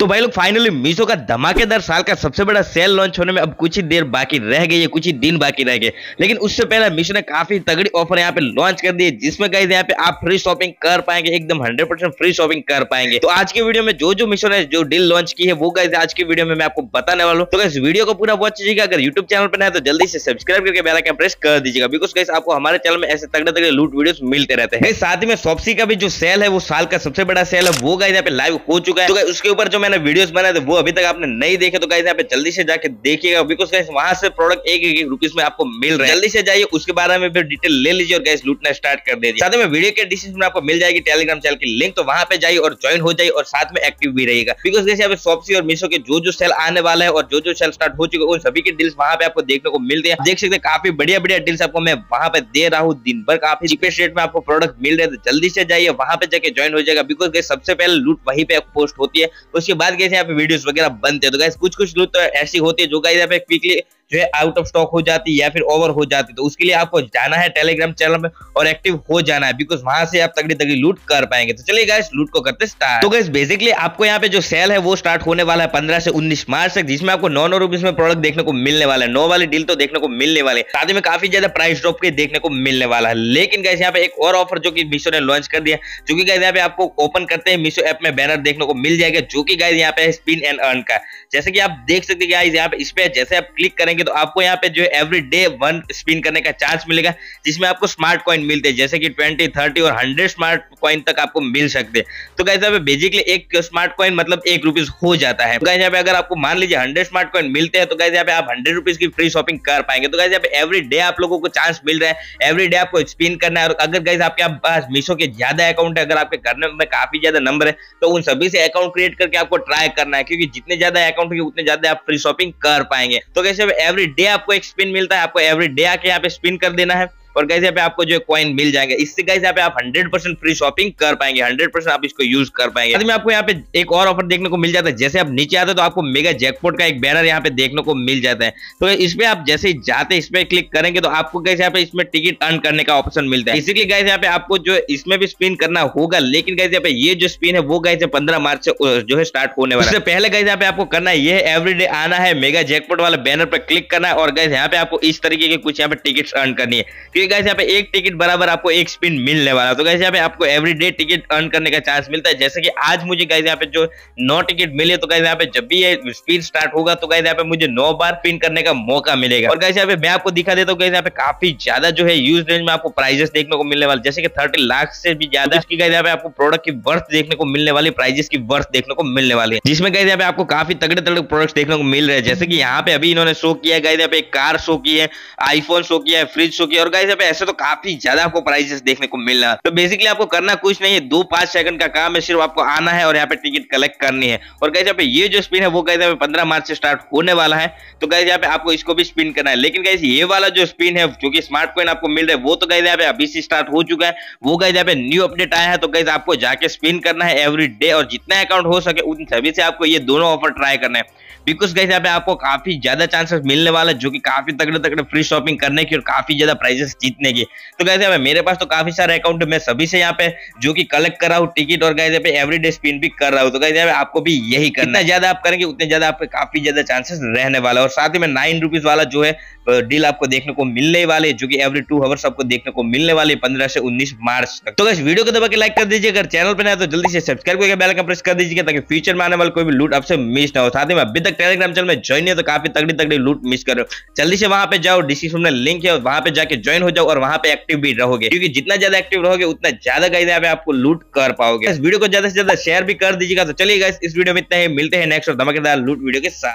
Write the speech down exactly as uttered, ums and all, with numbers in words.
तो भाई लोग फाइनली मीशो का धमाकेदार साल का सबसे बड़ा सेल लॉन्च होने में अब कुछ ही देर बाकी रह गई है, कुछ ही दिन बाकी रह गए। लेकिन उससे पहले मीशो ने काफी तगड़ी ऑफर यहाँ पे लॉन्च कर दी है, जिसमें गाइस यहाँ पे आप फ्री शॉपिंग कर पाएंगे, एकदम हंड्रेड परसेंट फ्री शॉपिंग कर पाएंगे। तो आज की वीडियो में जो जो मीशो ने जो डील लॉन्च की है वो गाइस आज की वीडियो में मैं आपको बताने वाला हूँ। तो गाइस वीडियो को पूरा वॉच कीजिएगा। अगर यूट्यूब चैनल पर नया है तो जल्दी से सब्सक्राइब करके बेल आइकन प्रेस कर दीजिएगा, बिकॉज़ गाइस आपको हमारे चैनल में ऐसे तगड़े तगड़े लूट वीडियोस मिलते रहते हैं। साथ ही में शॉप्सी का भी जो सेल है वो साल का सबसे बड़ा सेल है, वो गाइस यहाँ पे लाइव हो चुका है। तो गाइस उसके ऊपर जो मैंने वीडियोस बनाए थे वो अभी तक आपने नहीं देखे तो गाइस यहाँ पे जल्दी से जाके देखिएगा, बिकॉज़ गाइस वहां से प्रोडक्ट एक एक रुपीस में आपको मिल रहा है। जल्दी से जाइए, उसके बारे में भी डिटेल ले लीजिए और गाइस लूटना स्टार्ट कर दीजिए। साथ में वीडियो के डिस्क्रिप्शन में आपको मिल जाएगी टेलीग्राम चैनल की लिंक, तो वहां पे जाइए और ज्वाइन हो जाइए और साथ में एक्टिव भी रहिएगा, बिकॉज़ गाइस यहाँ पे शॉप्सी और मीशो के जो जो सेल आने वाला है और जो जो सेल स्टार्ट हो चुके हैं उन सभी के डील्स वहां पे आपको देखने को मिलते हैं। देख सकते हैं काफी बढ़िया बढ़िया डील्स आपको मैं वहां पे दे रहा हूँ, दिन भर काफी चीपेस्ट रेट में आपको प्रोडक्ट मिल रहे हैं। तो जल्दी से जाइए, वहां पे जाके ज्वाइन हो जाएगा, बिकॉज़ गाइस सबसे पहले लूट वहीं पे पोस्ट होती है, उसके बाद गाइस यहाँ पे वीडियोस वगैरह बनते हैं। तो गाइस कुछ कुछ लूट तो ऐसी होती है जो गाइस यहाँ पे क्विकली जो है आउट ऑफ स्टॉक हो जाती है या फिर ओवर हो जाती है। तो उसके लिए आपको जाना है टेलीग्राम चैनल में और एक्टिव हो जाना है, बिकॉज वहां से आप तगड़ी तगड़ी लूट कर पाएंगे। तो चलिए गाइस लूट को करते स्टार्ट। तो गाइस बेसिकली आपको यहाँ पे जो सेल है वो स्टार्ट होने वाला है पंद्रह से उन्नीस मार्च तक, जिसमें आपको नौ नौ रुपीस में प्रोडक्ट देखने को मिलने वाला है। नौ वाली डील तो देखने को मिलने वाले, साथ में काफी ज्यादा प्राइस ड्रॉप के देखने को मिलने वाला है। लेकिन गाइस यहाँ पे एक और ऑफर जो कि मीशो ने लॉन्च कर दिया, जो कि गाइस यहाँ पे आपको ओपन करते हैं मीशो ऐप में बैनर देखने को मिल जाएगा, जो कि गाइस यहाँ पे स्पिन एंड अर्न का। जैसे कि आप देख सकते हैं गाइस यहाँ पे इस पे जैसे आप क्लिक करेंगे तो आपको यहाँ पे जो है एवरी डे वन स्पिन करने का चांस मिलेगा, जिसमें आपको स्मार्ट कॉइन मिलते हैं, जैसे कि ट्वेंटी थर्टी और हंड्रेड स्मार्ट कॉइन तक आपको मिल सकते हैं। तो गाइस यहाँ पे बेसिकली एक स्मार्ट कॉइन मतलब एक रुपीस हो जाता है। गाइस यहाँ पे अगर आपको मान लीजिए हंड्रेड स्मार्ट कॉइन मिलते हैं तो गाइस यहाँ पे आप हंड्रेड रुपीस की फ्री शॉपिंग कर पाएंगे। तो गाइस यहाँ पे एवरी डे आप लोगों को चांस मिल रहा है, एवरी डे आपको स्पिन करना है। और अगर गाइस आपके पास मीशो के ज्यादा अकाउंट है, अगर आपके करने में काफी ज्यादा नंबर है, तो उन सभी से अकाउंट क्रिएट करके आपको ट्राई करना है, क्योंकि जितने ज्यादा अकाउंट होंगे उतने ज्यादा आप फ्री शॉपिंग कर पाएंगे। तो गाइस एवरी डे आपको एक स्पिन मिलता है, आपको एवरी डे आके यहाँ पे स्पिन कर देना है और गाइस यहाँ पे आपको जो कॉइन मिल जाएंगे। इससे गाइस यहाँ पे आप हंड्रेड परसेंट फ्री शॉपिंग कर पाएंगे, हंड्रेड परसेंट आप इसको यूज कर पाएंगे। में आपको यहाँ पे एक और ऑफर देखने को मिल जाता है, जैसे आप नीचे आते हैं तो आपको मेगा जैकपॉट का एक बैनर यहाँ पे देखने को मिल जाता है। तो इसमें आप जैसे ही जाते हैं इस पे क्लिक करेंगे तो आपको गाइस यहाँ पे इसमें टिकट अर्न करने का ऑप्शन मिलता है। इसीलिए गाइस यहाँ पे आपको जो इसमें भी स्पिन करना होगा, लेकिन गाइस यहाँ पे ये जो स्पिन है वो गाइस पंद्रह मार्च से जो है स्टार्ट होने वाला है। इससे पहले गाइस यहाँ पे आपको करना है ये है एवरीडे आना है, मेगा जैकपॉट वाला बैनर पर क्लिक करना है और गाइस यहाँ पे आपको इस तरीके के कुछ यहाँ पे टिकट अर्न करनी है, क्योंकि गाइस यहाँ पे एक टिकट बराबर आपको एक स्पिन मिलने वाला है। तो गाइस यहाँ पे आपको एवरीडे टिकट अर्न करने का चांस मिलता है। जैसे कि आज मुझे गाइस यहाँ पे जो नौ टिकट मिले, तो गाइस यहाँ पे जब भी ये स्पिन स्टार्ट होगा तो गाइस यहाँ पे मुझे नौ बार स्पिन करने का मौका मिलेगा। और गाइस यहाँ पे मैं आपको दिखा देता हूँ, गाइस यहाँ पे काफी ज्यादा जो है यूज रेंज में आपको प्राइजेस देखने को मिलने वाले, जैसे कि थर्टी लाख से भी ज्यादा इसकी गाइस यहाँ पे आपको प्रोडक्ट की वर्थ देखने को मिलने वाली, प्राइजेस की वर्थ देखने को मिलने वाली है, जिसमें गाइस यहाँ पे आपको काफी तगड़े तगड़े प्रोडक्ट्स देखने को मिल रहे हैं। जैसे कि यहाँ पे अभी इन्होंने शो किया गाइस यहाँ पे एक कार शो की है, आईफोन शो किया है, फ्रिज शो किया, और गाइस यहाँ पे ऐसे तो काफी ज्यादा आपको प्राइजेस देखने को मिल रहा है। तो बेसिकली आपको करना कुछ नहीं है, दो पांच सेकंड का काम है, सिर्फ आपको आना है और यहाँ पे टिकट कलेक्ट करनी है। और गाइस यहाँ पे ये जो स्पिन है वो गाइस यहाँ पे पंद्रह मार्च से स्टार्ट होने वाला है, तो गाइस यहाँ पे आपको इसको भी स्पिन करना है। लेकिन गाइस ये वाला जो स्पिन है जो कि स्मार्ट कॉइन आपको मिल रहा है वो तो गाइस यहाँ पे अभी से स्टार्ट हो चुका है, वो गाइस यहाँ पे न्यू अपडेट आया है। तो गाइस आपको जाके स्पिन करना है एवरी डे और जितना अकाउंट हो सके उन सभी से आपको ये दोनों ऑफर ट्राई करना है, बिकॉज गाइस यहाँ पे आपको काफी ज्यादा चांसेस मिलने वाला है जो कि काफी तगड़े तगड़े फ्री शॉपिंग करने की और काफी ज्यादा प्राइजेस जीतने की। तो गाइस यहाँ पे मेरे पास तो काफी सारे अकाउंट मैं सभी से यहाँ पे जो कि कलेक्ट कर रहा हूँ टिकट, और गाइस यहाँ पे एवरीडे स्पिन भी कर रहा हूँ। तो गाइस यहाँ पे आपको भी यही करना, जितना ज्यादा आप करेंगे उतने ज्यादा आपके काफी ज्यादा चांसेस रहने वाला है। और साथ ही में नाइन रुपीज वाला जो है डील आपको देखने को मिलने वाले, जो कि एवरी टू आवर्स आपको देखने को मिलने वाले पंद्रह से उन्नीस मार्च तक। तो गाइस वीडियो को दबा के लाइक कर दीजिए, अगर चैनल पे नया है तो जल्दी से सब्सक्राइब करके बेल आइकन प्रेस कर दीजिएगा, ताकि फ्यूचर में आने वाला कोई भी लूट आपसे मिस ना हो। साथ ही में अभी तक टेलीग्राम चैनल में ज्वाइन है तो काफी तगड़ी तगड़ी लूट मिस कर रहे हो, जल्दी से वहां पे जाओ, डिस्क्रिप्शन में लिंक है, वहां पे जाके ज्वाइन हो जाओ और वहां पे एक्टिव भी रहोगे, क्योंकि जितना ज्यादा एक्टिव रहोगे उतना ज्यादा गाइस यहाँ पे आपको लूट कर पाओगे। इस वीडियो को ज्यादा से ज्यादा शेयर भी कर दीजिएगा। तो चलिए गाइस इस वीडियो में इतना ही, मिलते हैं नेक्स्ट और धमाकेदार लूट वीडियो के साथ।